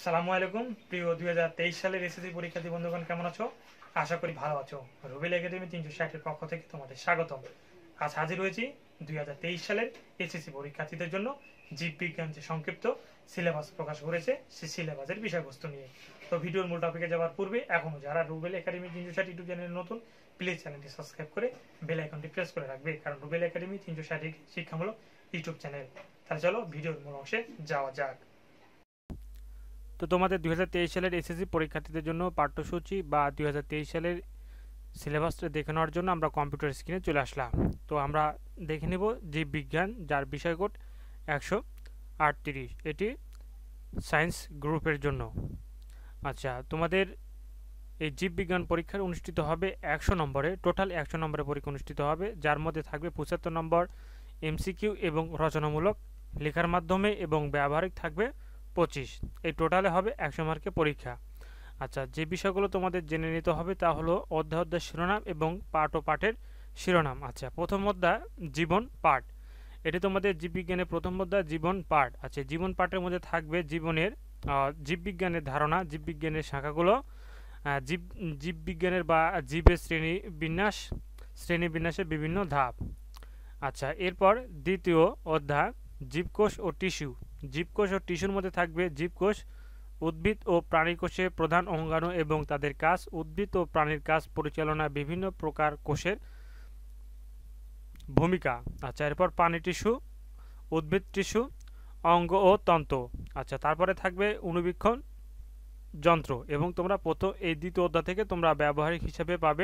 আসসালামু আলাইকুম প্রিয় 2023 সালের এসএসসি পরীক্ষার্থী বন্ধুগণ, কেমন আছো? আশা করি ভালো আছো। রুবেল একাডেমি 360 এর পক্ষ থেকে তোমাদের স্বাগতম। আজ হাজির হয়েছি 2023 সালের এসএসসি পরীক্ষার্থীদের জন্য জীববিজ্ঞান যে সংক্ষিপ্ত সিলেবাস প্রকাশ করেছে সেই সিলেবাসের বিষয়বস্তু নিয়ে। তো ভিডিওর মূল টপিকে যাওয়ার পূর্বে এখনো যারা রুবেল একাডেমি 360 ইউটিউব চ্যানেলে নতুন, প্লিজ চ্যানেলটি সাবস্ক্রাইব করে বেল আইকনটি প্রেস করে রাখবে, কারণ রুবেল একাডেমি 360 শিক্ষামূলক ইউটিউব চ্যানেল। তাহলে চলো ভিডিওর মূল অংশে যাওয়া যাক। তো তোমাদের 2023 সালের এসএসসি পরীক্ষার্থীদের জন্য পাঠ্যসূচি বা 2023 সালের সিলেবাসটা দেখে নেওয়ার জন্য আমরা কম্পিউটার স্ক্রিনে চলে আসলাম। তো আমরা দেখে নেব জীববিজ্ঞান, যার বিষয় কোড 138। এটি সায়েন্স গ্রুপের জন্য। আচ্ছা, তোমাদের এই জীববিজ্ঞান পরীক্ষার অনুষ্ঠিত হবে 100 নম্বরে, টোটাল 100 নম্বরের পরীক্ষা অনুষ্ঠিত হবে, যার মধ্যে থাকবে 75 নম্বর এমসিকিউ এবং রচনামূলক লেখার মাধ্যমে, এবং ব্যবহারিক থাকবে 25। এই টোটালে হবে 100 মার্কের পরীক্ষা। আচ্ছা, যে বিষয়গুলো তোমাদের জেনে নিতে হবে তা হলো অধ্যায় অধ্যায় শিরোনাম এবং পাঠ ও পাঠের শিরোনাম। আচ্ছা, প্রথম অধ্যায় জীবন পাঠ, এটি তোমাদের জীববিজ্ঞানের প্রথম অধ্যায় জীবন পাঠ। আচ্ছা, জীবন পাঠের মধ্যে থাকবে জীববিজ্ঞানের ধারণা, জীববিজ্ঞানের শাখাগুলো, জীববিজ্ঞানের বা জীবের শ্রেণীবিন্যাসের বিভিন্ন ধাপ। আচ্ছা, এরপর দ্বিতীয় অধ্যায় জীবকোষ ও টিস্যু। জীবকোষ ও টিস্যুর মধ্যে থাকবে জীবকোষ, উদ্ভিদ ও প্রাণীর কোষে প্রধান অঙ্গাণু এবং তাদের কাজ, উদ্ভিদ ও প্রাণীর কাজ পরিচালনা, বিভিন্ন প্রকার কোষের ভূমিকা। আচ্ছা, এরপর প্রাণী টিস্যু, উদ্ভিদ টিস্যু, অঙ্গ ও তন্তু। আচ্ছা, তারপরে থাকবে অণুবীক্ষণ যন্ত্র, এবং তোমরা এই দ্বিতীয় অধ্যায় থেকে তোমরা ব্যবহারিক হিসেবে পাবে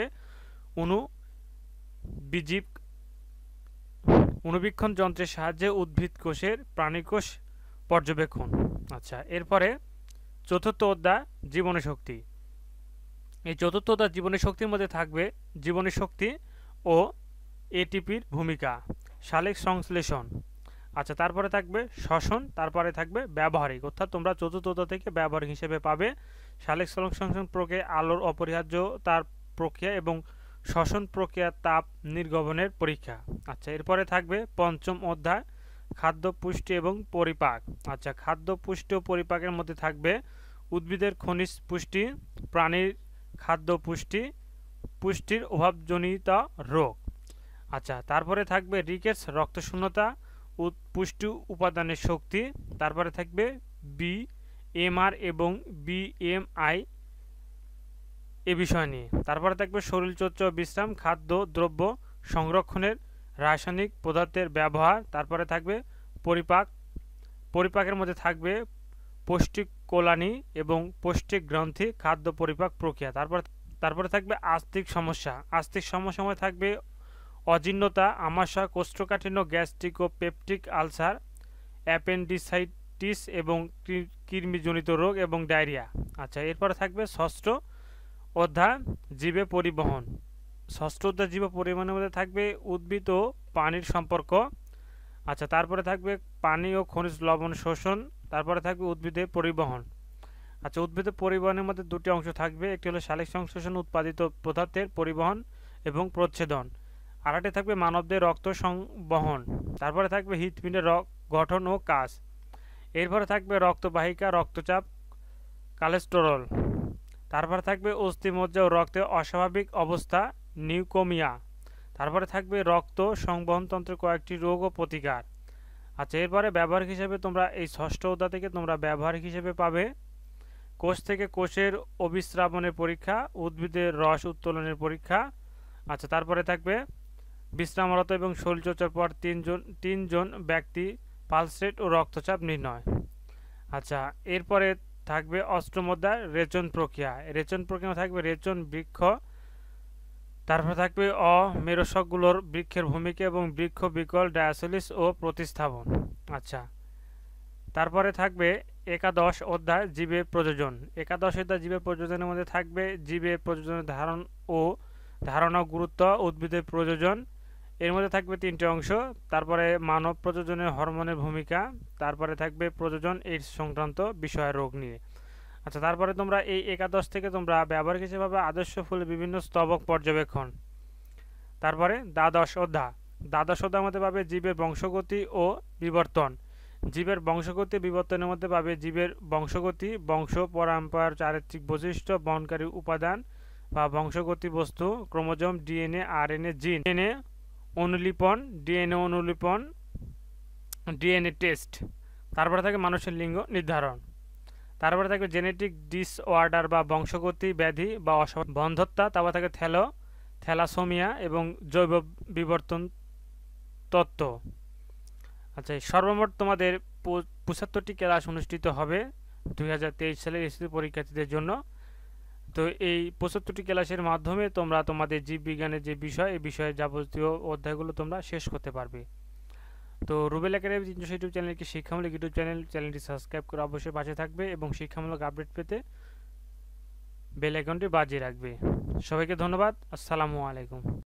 অণুবীক্ষণ যন্ত্রের সাহায্যে উদ্ভিদ কোষের প্রাণীকোষ পর্যবেক্ষণ। আচ্ছা, এরপরে চতুর্থ অধ্যায় জীবনী শক্তি। এই চতুর্থ অধ্যায় জীবনী শক্তির মধ্যে থাকবে জীবনী শক্তি ও এটিপির ভূমিকা, সালেক সংশ্লেষণ। আচ্ছা, তারপরে থাকবে শ্বসন, তারপরে থাকবে ব্যবহারিক, অর্থাৎ তোমরা চতুর্থ অধ্যায় থেকে ব্যবহারিক হিসেবে পাবে সালেক সংশ্লেষণ প্রক্রিয়া, আলোর অপরিহার্য তার প্রক্রিয়া এবং শ্বসন প্রক্রিয়ার তাপ নির্গমনের পরীক্ষা। আচ্ছা, এরপরে থাকবে পঞ্চম অধ্যায় খাদ্য পুষ্টি এবং পরিপাক। আচ্ছা, খাদ্য পুষ্টি ও পরিপাকের মধ্যে থাকবে উদ্ভিদের খনিজ পুষ্টি, প্রাণীর খাদ্য পুষ্টি, পুষ্টির অভাবজনিত রোগ। আচ্ছা, তারপরে থাকবে রিকেটস রক্তশূন্যতা, পুষ্টি উপাদানের শক্তি। তারপরে থাকবে বিএমআর এবং বিএমআই এ বিষয় নিয়ে। তারপরে থাকবে শরীরচর্চা ও বিশ্রাম, খাদ্য দ্রব্য সংরক্ষণের রাসায়নিক পদার্থের ব্যবহার। তারপরে থাকবে পরিপাকের মধ্যে থাকবে পৌষ্টিক কল্যাণী এবং পৌষ্টিক গ্রন্থি, খাদ্য পরিপাক প্রক্রিয়া। তারপরে থাকবে আস্তিক সমস্যার মধ্যে থাকবে অজীর্ণতা, আমাশয়, কোষ্ঠকাঠিন্য, গ্যাস্ট্রিক ও পেপটিক আলসার, অ্যাপেন্ডিসাইটিস এবং কৃমিজনিত রোগ এবং ডায়রিয়া। আচ্ছা, এরপরে থাকবে ষষ্ঠ অধ্যায় জীবে পরিবহন। ষষ্ঠ অধ্যায় জীব পরিবহনের মধ্যে থাকবে উদ্ভিদ ও পানির সম্পর্ক। আচ্ছা, তারপরে থাকবে পানি ও খনিজ লবণ শোষণ। তারপরে থাকবে উদ্ভিদের পরিবহন। আচ্ছা, উদ্ভিদের পরিবহনের মধ্যে দুটি অংশ থাকবে, একটি হলো সালেক সংশ্লেষণ, উৎপাদিত পদার্থের পরিবহন এবং প্রচ্ছেদন, আর একটি থাকবে মানবদের রক্ত সংবহন। তারপরে থাকবে হৃৎপিণ্ডের গঠন ও কাজ। এরপরে থাকবে রক্তবাহিকা, রক্তচাপ, কোলেস্টেরল। তারপরে থাকবে অস্থিমজ্জা ও রক্তের অস্বাভাবিক অবস্থা, নিউকোমিয়া। তারপরে থাকবে রক্ত সংবহনতন্ত্রের কয়েকটি রোগ ও প্রতিকার। আচ্ছা, এরপরে ব্যবহারিক হিসেবে তোমরা এই ষষ্ঠ অধ্যায় থেকে তোমরা ব্যবহারিক হিসেবে পাবে কোষ থেকে কোষের অভিস্রাবণের পরীক্ষা, উদ্ভিদের রস উত্তোলনের পরীক্ষা। আচ্ছা, তারপরে থাকবে বিশ্রামরত এবং শরীরচর্চার পর তিনজন ব্যক্তি পালস রেট ও রক্তচাপ নির্ণয়। আচ্ছা, এরপরে থাকবে অষ্টম অধ্যায় রেচন প্রক্রিয়া। রেচন প্রক্রিয়া থাকবে রেচন বৃক্ষ। তারপরে থাকবে অমেরুসকগুলোর বৃক্ষের ভূমিকা এবং বৃক্ষ বিকল, ডায়াসিলিস ও প্রতিস্থাপন। আচ্ছা, তারপরে থাকবে একাদশ অধ্যায় জীবের প্রযোজন। একাদশ অধ্যায় জীবের প্রযোজনের মধ্যে থাকবে জীবের প্রযোজনের ধারণা গুরুত্ব, উদ্ভিদের প্রযোজন। এর মধ্যে থাকবে তিনটি অংশ। তারপরে মানব প্রযোজনের হরমোনের ভূমিকা। তারপরে থাকবে প্রযোজন এইডস সংক্রান্ত বিষয় রোগ নিয়ে। আচ্ছা, তারপরে তোমরা এই একাদশ থেকে তোমরা ব্যবহারিক হিসেবে আদর্শ ফুলের বিভিন্ন স্তবক পর্যবেক্ষণ। তারপরে দ্বাদশ অধ্যায়ের মধ্যে পাবে জীবের বংশগতি ও বিবর্তন, জীবের বংশগতি বিবর্তনের মধ্যে পাবে জীবের বংশগতি, বংশ পরম্পরার চারিত্রিক বৈশিষ্ট্য বহনকারী উপাদান বা বংশগতি বস্তু, chromosome, DNA, RNA, gene, DNA অনুলিপন, ডিএনএ টেস্ট। তারপরে থাকে মানুষের লিঙ্গ নির্ধারণ। তারপরে থাকবে জেনেটিক ডিসঅর্ডার বা বংশগতি ব্যাধি বা বন্ধ্যতা। তারপরে থাকে থ্যালাসোমিয়া এবং জৈব বিবর্তন তত্ত্ব। আচ্ছা, সর্বমোট তোমাদের 75টি ক্লাস অনুষ্ঠিত হবে 2023 সালের এসএসসি পরীক্ষার্থীদের জন্য। তো এই 75টি ক্লাসের মাধ্যমে তোমরা তোমাদের জীববিজ্ঞানের যে বিষয়, এই বিষয়ের যাবতীয় অধ্যায়গুলো তোমরা শেষ করতে পারবে। তো রুবেল একাডেমি ইউটিউব চ্যানেলকে শিক্ষামূলক ইউটিউব চ্যানেলটি সাবস্ক্রাইব করে অবশ্যই পাশে থাকবে এবং শিক্ষামূলক আপডেট পেতে বেল আইকনটি বাজিয়ে রাখবে। সবাইকে ধন্যবাদ। আসসালামু আলাইকুম।